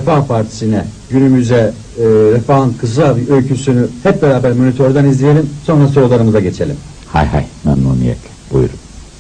Refah Partisi'ne, günümüze Refah'ın kısa bir öyküsünü hep beraber monitörden izleyelim, sonra sorularımıza geçelim. Hay hay, memnuniyetle. Buyurun.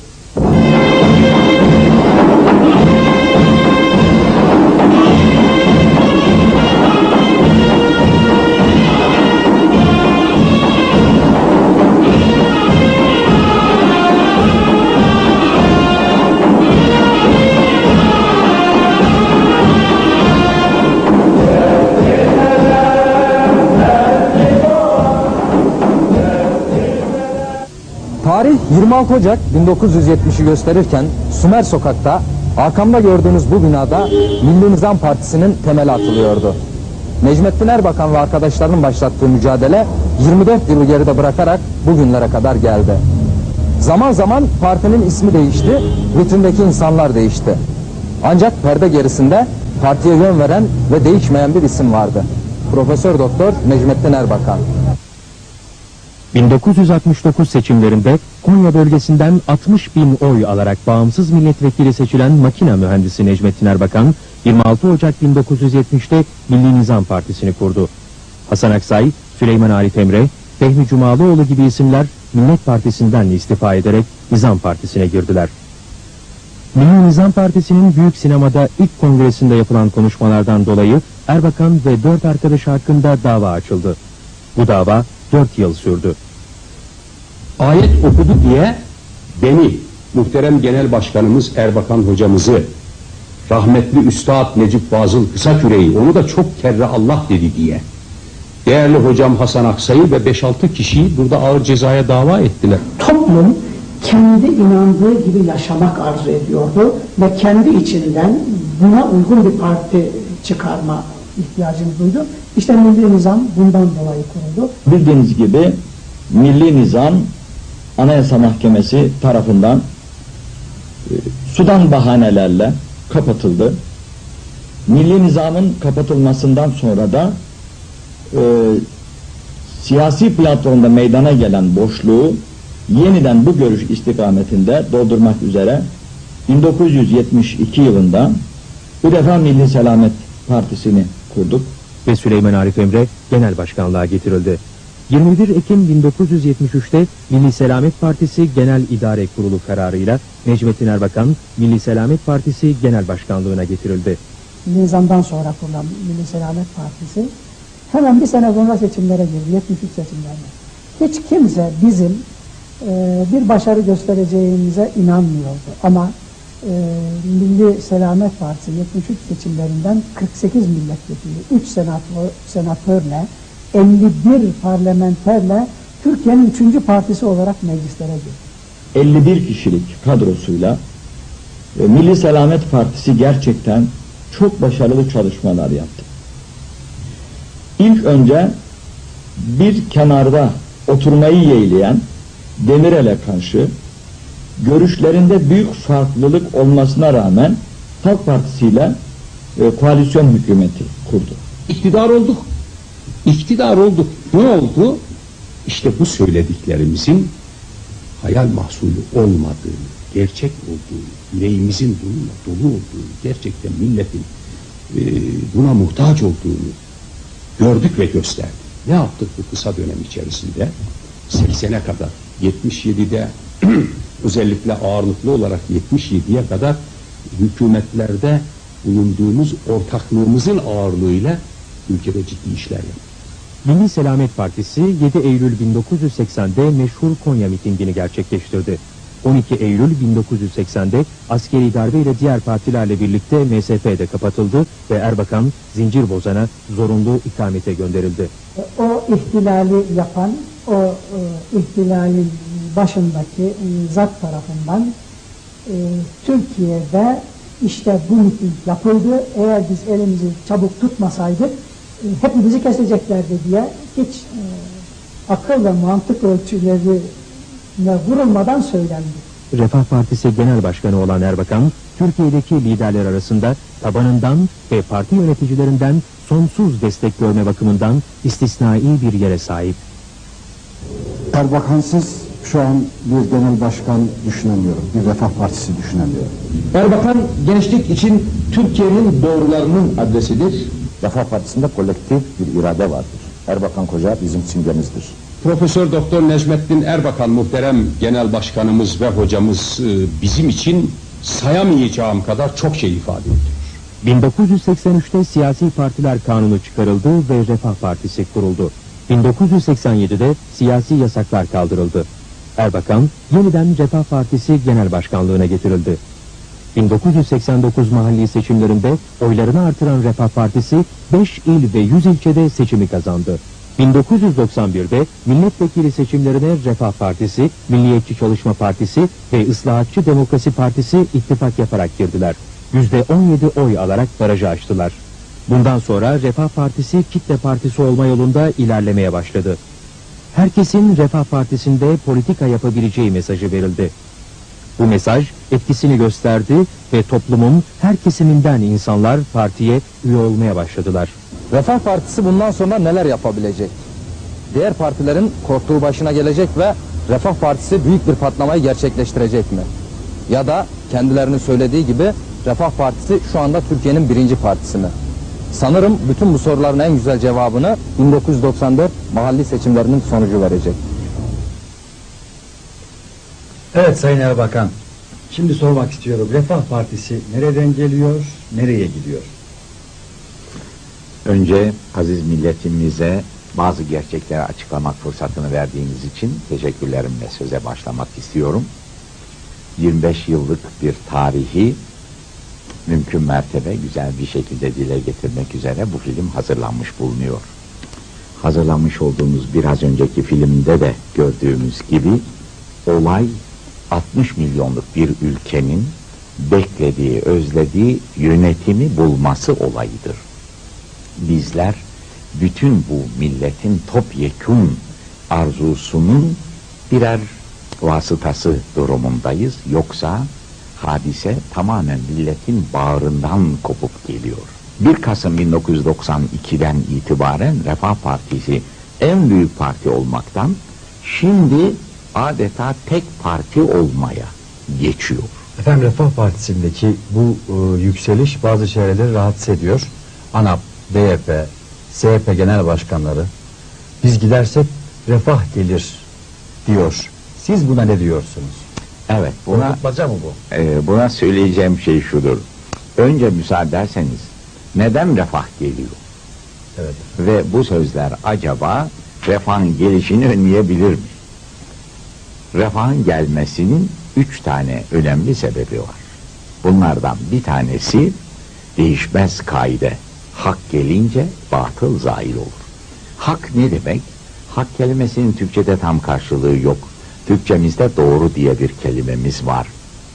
Tarih 26 Ocak 1970'i gösterirken Sümer Sokak'ta arkamda gördüğünüz bu binada Milli Nizam Partisi'nin temeli atılıyordu. Necmettin Erbakan ve arkadaşlarının başlattığı mücadele 24 yılı geride bırakarak bugünlere kadar geldi. Zaman zaman partinin ismi değişti, vitrindeki insanlar değişti. Ancak perde gerisinde partiye yön veren ve değişmeyen bir isim vardı. Profesör Doktor Necmettin Erbakan. 1969 seçimlerinde Konya bölgesinden 60.000 oy alarak bağımsız milletvekili seçilen makine mühendisi Necmettin Erbakan, 26 Ocak 1970'te Milli Nizam Partisi'ni kurdu. Hasan Aksay, Süleyman Arif Emre, Fehmi Cumalıoğlu gibi isimler Millet Partisi'nden istifa ederek Nizam Partisi'ne girdiler. Milli Nizam Partisi'nin Büyük Sinema'da ilk kongresinde yapılan konuşmalardan dolayı Erbakan ve 4 arkadaşı hakkında dava açıldı. Bu dava 4 yıl sürdü. Ayet okudu diye beni, muhterem Genel Başkanımız Erbakan hocamızı, rahmetli Üstad Necip Fazıl Kısaküre'yi, onu da çok kerre Allah dedi diye, değerli hocam Hasan Aksay'ı ve 5-6 kişiyi burada ağır cezaya dava ettiler. Toplum kendi inandığı gibi yaşamak arzu ediyordu ve kendi içinden buna uygun bir parti çıkarma ihtiyacını duydu. İşte Milli Nizam bundan dolayı kuruldu. Bildiğiniz gibi Milli Nizam Anayasa Mahkemesi tarafından sudan bahanelerle kapatıldı. Milli Nizam'ın kapatılmasından sonra da siyasi platformda meydana gelen boşluğu yeniden bu görüş istikametinde doldurmak üzere 1972 yılında bu defa Milli Selamet Partisi'ni kurduk. Ve Süleyman Arif Emre genel başkanlığa getirildi. 21 Ekim 1973'te Milli Selamet Partisi Genel İdare Kurulu kararıyla Necmettin Erbakan Milli Selamet Partisi Genel Başkanlığına getirildi. Nizam'dan sonra kurulan Milli Selamet Partisi hemen bir sene sonra seçimlere girdi, 73 seçimlerine. Hiç kimse bizim bir başarı göstereceğimize inanmıyordu. Ama Milli Selamet Partisi 73 seçimlerinden 48 milletvekili, 3 senatörle, 51 parlamenterle Türkiye'nin 3. partisi olarak meclislere girdi. 51 kişilik kadrosuyla Milli Selamet Partisi gerçekten çok başarılı çalışmalar yaptı. İlk önce bir kenarda oturmayı yeğleyen Demirel'e karşı görüşlerinde büyük farklılık olmasına rağmen Halk Partisi ile koalisyon hükümeti kurdu. İktidar olduk. İktidar olduk. Ne oldu? İşte bu söylediklerimizin hayal mahsulü olmadığını, gerçek olduğunu, yüreğimizin bununla dolu olduğunu, gerçekten milletin buna muhtaç olduğunu gördük ve gösterdik. Ne yaptık bu kısa dönem içerisinde? 80'e kadar, 77'de özellikle ağırlıklı olarak 77'ye kadar hükümetlerde bulunduğumuz ortaklığımızın ağırlığıyla ülkede ciddi işler yaptık. Milli Selamet Partisi 7 Eylül 1980'de meşhur Konya mitingini gerçekleştirdi. 12 Eylül 1980'de askeri darbe ile diğer partilerle birlikte MSP'de kapatıldı ve Erbakan Zincirbozan'a zorunlu ikamete gönderildi. O ihtilali yapan, o ihtilalin başındaki zat tarafından Türkiye'de işte bu miting yapıldı. Eğer biz elimizi çabuk tutmasaydık hepimizi keseceklerdi diye hiç akıl ve mantık ölçülerine vurulmadan söylendi. Refah Partisi Genel Başkanı olan Erbakan, Türkiye'deki liderler arasında tabanından ve parti yöneticilerinden sonsuz destek görme bakımından istisnai bir yere sahip. Erbakansız Şu an bir genel başkan düşünemiyorum. Bir Refah Partisi düşünemiyorum. Erbakan gençlik için Türkiye'nin doğrularının adresidir. Refah Partisi'nde kolektif bir irade vardır. Erbakan Koca bizim simgemizdir. Profesör Doktor Necmettin Erbakan muhterem genel başkanımız ve hocamız bizim için sayamayacağım kadar çok şey ifade ediyor. 1983'te siyasi partiler kanunu çıkarıldı ve Refah Partisi kuruldu. 1987'de siyasi yasaklar kaldırıldı. Erbakan yeniden Refah Partisi Genel Başkanlığına getirildi. 1989 mahalli seçimlerinde oylarını artıran Refah Partisi 5 il ve 100 ilçede seçimi kazandı. 1991'de milletvekili seçimlerine Refah Partisi, Milliyetçi Çalışma Partisi ve Islahatçı Demokrasi Partisi ittifak yaparak girdiler. %17 oy alarak barajı aştılar. Bundan sonra Refah Partisi kitle partisi olma yolunda ilerlemeye başladı. Herkesin Refah Partisi'nde politika yapabileceği mesajı verildi. Bu mesaj etkisini gösterdi ve toplumun her kesiminden insanlar partiye üye olmaya başladılar. Refah Partisi bundan sonra neler yapabilecek? Diğer partilerin korktuğu başına gelecek ve Refah Partisi büyük bir patlamayı gerçekleştirecek mi? Ya da kendilerinin söylediği gibi Refah Partisi şu anda Türkiye'nin birinci partisi mi? Sanırım bütün bu soruların en güzel cevabını 1994 mahalli seçimlerinin sonucu verecek. Evet Sayın Erbakan, şimdi sormak istiyorum. Refah Partisi nereden geliyor, nereye gidiyor? Önce aziz milletimize bazı gerçekleri açıklamak fırsatını verdiğiniz için teşekkürlerimle söze başlamak istiyorum. 25 yıllık bir tarihi mümkün mertebe güzel bir şekilde dile getirmek üzere bu film hazırlanmış bulunuyor. Hazırlanmış olduğumuz biraz önceki filmde de gördüğümüz gibi olay 60 milyonluk bir ülkenin beklediği, özlediği yönetimi bulması olayıdır. Bizler bütün bu milletin topyekun arzusunun birer vasıtası durumundayız. Yoksa hadise tamamen milletin bağrından kopup geliyor. 1 Kasım 1992'den itibaren Refah Partisi en büyük parti olmaktan şimdi adeta tek parti olmaya geçiyor. Efendim Refah Partisi'ndeki bu yükseliş bazı çevreleri rahatsız ediyor. ANAP, DYP, CHP genel başkanları biz gidersek refah gelir diyor. Siz buna ne diyorsunuz? Evet, Korkutmaca mı bu? buna söyleyeceğim şey şudur. Önce müsaade ederseniz neden refah geliyor? Evet. Ve bu sözler acaba refahın gelişini önleyebilir mi? Refahın gelmesinin 3 tane önemli sebebi var. Bunlardan bir tanesi değişmez kaide. Hak gelince batıl zail olur. Hak ne demek? Hak kelimesinin Türkçe'de tam karşılığı yok. Türkçemizde doğru diye bir kelimemiz var.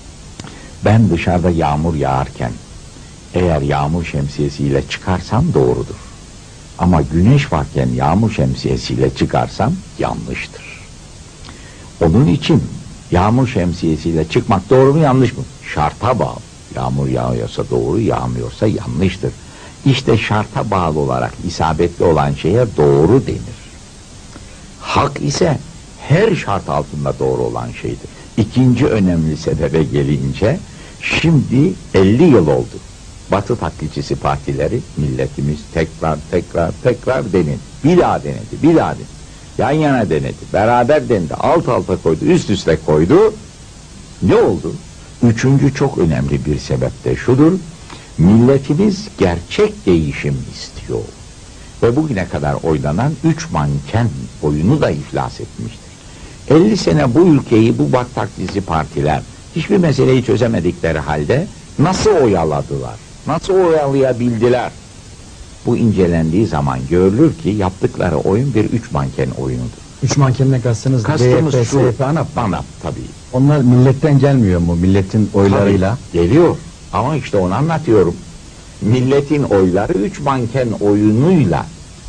Ben dışarıda yağmur yağarken eğer yağmur şemsiyesiyle çıkarsam doğrudur. Ama güneş varken yağmur şemsiyesiyle çıkarsam yanlıştır. Onun için yağmur şemsiyesiyle çıkmak doğru mu yanlış mı? Şarta bağlı. Yağmur yağıyorsa doğru, yağmıyorsa yanlıştır. İşte şarta bağlı olarak isabetli olan şeye doğru denir. Hak ise her şart altında doğru olan şeydir. İkinci önemli sebebe gelince şimdi 50 yıl oldu. Batı taklitçisi partileri milletimiz tekrar denedi. Bir daha denedi. Yan yana denedi. Beraber denedi. Alt alta koydu. Üst üste koydu. Ne oldu? Üçüncü çok önemli bir sebep de şudur. Milletimiz gerçek değişim istiyor. Ve bugüne kadar oynanan 3 manken oyunu da iflas etmiştir. 50 sene bu ülkeyi bu Batı taklitçisi partiler hiçbir meseleyi çözemedikleri halde nasıl oyaladılar? Nasıl oyalayabildiler? Bu incelendiği zaman görülür ki yaptıkları oyun bir 3 manken oyunudur. 3 mankenine kastınız Kastımız DYP, şu, CHP, ANAP. tabii. Onlar milletten gelmiyor mu? Milletin oylarıyla. Tabii, geliyor. Ama işte onu anlatıyorum. Milletin oyları 3 manken oyunuyla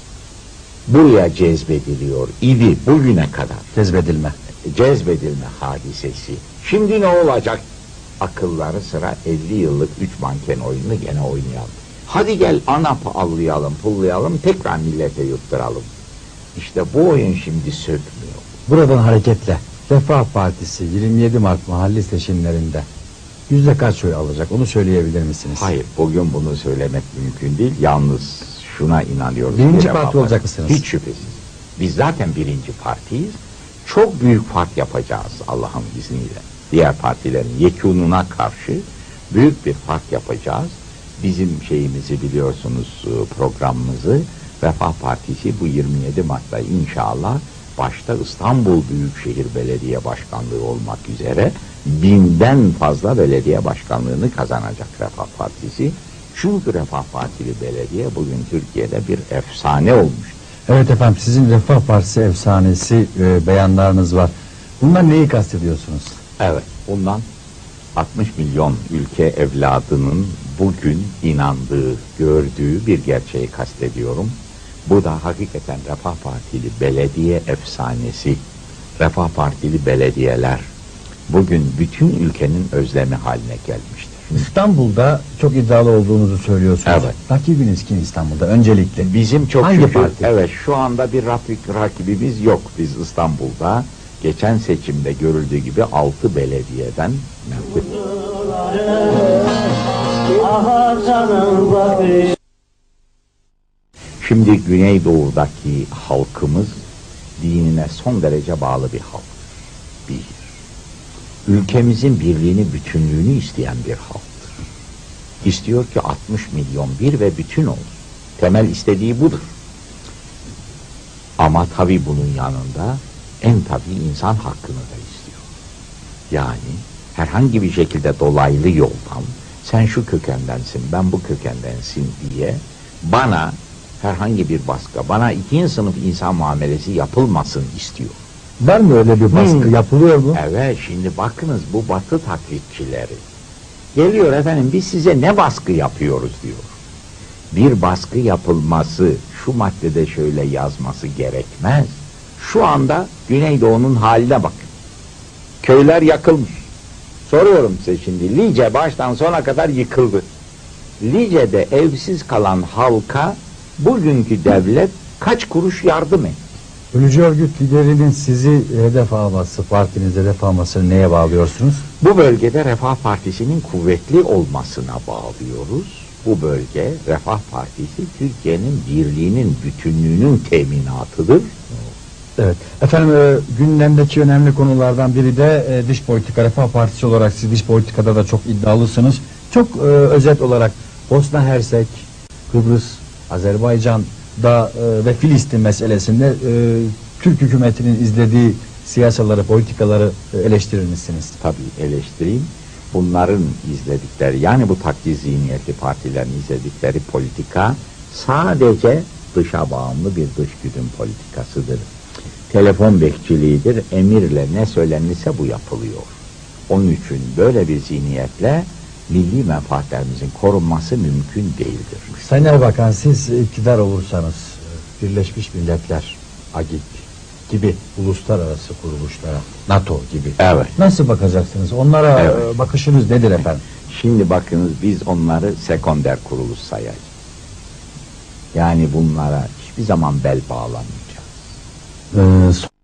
buraya cezbediliyor idi bugüne kadar. Cezbedilme hadisesi. Şimdi ne olacak? Akılları sıra 50 yıllık 3 manken oyunu gene oynayalım. Hadi gel ANAP'ı avlayalım, pullayalım, tekrar millete yutturalım. İşte bu oyun şimdi sökmüyor. Buradan hareketle Refah Partisi 27 Mart mahalli seçimlerinde yüzde kaç oy alacak? Onu söyleyebilir misiniz? Hayır, bugün bunu söylemek mümkün değil. Yalnız şuna inanıyoruz. Birinci ki parti Refah olacak Partisi- mısınız? Hiç şüphesiz. Biz zaten birinci partiyiz. Çok büyük fark yapacağız Allah'ın izniyle. Diğer partilerin yekununa karşı büyük bir fark yapacağız. Bizim şeyimizi biliyorsunuz, programımızı. Refah Partisi bu 27 Mart'ta inşallah başta İstanbul Büyükşehir Belediye Başkanlığı olmak üzere 1000'den fazla belediye başkanlığını kazanacak Refah Partisi. Çünkü Refah Partili belediye bugün Türkiye'de bir efsane olmuş. Evet efendim, sizin Refah Partisi efsanesi beyanlarınız var. Bunlar neyi kastediyorsunuz? Evet, bundan 60 milyon ülke evladının bugün inandığı, gördüğü bir gerçeği kastediyorum. Bu da hakikaten Refah Partili belediye efsanesi. Refah Partili belediyeler bugün bütün ülkenin özlemi haline gelmiştir. İstanbul'da çok iddialı olduğunuzu söylüyorsunuz. Evet. Rakibiniz kim İstanbul'da öncelikle? Bizim çok Hangi şükür, parti? evet, şu anda bir rakibimiz yok. Biz İstanbul'da geçen seçimde görüldüğü gibi 6 belediyeden şimdi Güneydoğu'daki halkımız dinine son derece bağlı bir halk. Bir. Ülkemizin birliğini, bütünlüğünü isteyen bir halktır. İstiyor ki 60 milyon bir ve bütün olsun. Temel istediği budur. Ama tabii bunun yanında en tabii insan hakkını da istiyor. Yani herhangi bir şekilde dolaylı yoldan sen şu kökendensin, ben bu kökendensin diye bana herhangi bir baskı, bana ikinci sınıf insan muamelesi yapılmasın istiyor. Var mı öyle bir baskı? Yapılıyor mu? Evet, şimdi bakınız bu Batı taklitçileri geliyor, efendim biz size ne baskı yapıyoruz diyor. Bir baskı yapılması, şu maddede şöyle yazması gerekmez. Şu anda Güneydoğu'nun haline bakın. Köyler yakılmış. Soruyorum size şimdi, Lice baştan sona kadar yıkıldı. Lice'de evsiz kalan halka bugünkü devlet kaç kuruş yardım etti? Bölücü örgüt liderinin sizi hedef alması, partinize hedef almasını neye bağlıyorsunuz? Bu bölgede Refah Partisi'nin kuvvetli olmasına bağlıyoruz. Bu bölge, Refah Partisi Türkiye'nin birliğinin, bütünlüğünün teminatıdır. Evet. Efendim, gündemdeki önemli konulardan biri de dış politika. Refah Partisi olarak siz dış politikada da çok iddialısınız. Çok özet olarak Bosna Hersek, Kıbrıs, Azerbaycan'da ve Filistin meselesinde Türk hükümetinin izlediği siyasaları, politikaları eleştirir misiniz? Tabii eleştireyim. Bunların izledikleri, yani bu takdir zihniyetli partilerin izledikleri politika sadece dışa bağımlı bir dış güdüm politikasıdır. Telefon bekçiliğidir, emirle ne söylenirse bu yapılıyor. Onun için böyle bir zihniyetle milli menfaatlerimizin korunması mümkün değildir. Sayın Erbakan, siz iktidar olursanız Birleşmiş Milletler, AGİT gibi uluslararası kuruluşlara, NATO gibi Evet. nasıl bakacaksınız? Onlara Evet. bakışınız nedir efendim? Şimdi bakınız, biz onları sekonder kuruluş sayacağız. Yani bunlara hiçbir zaman bel bağlamayacağız.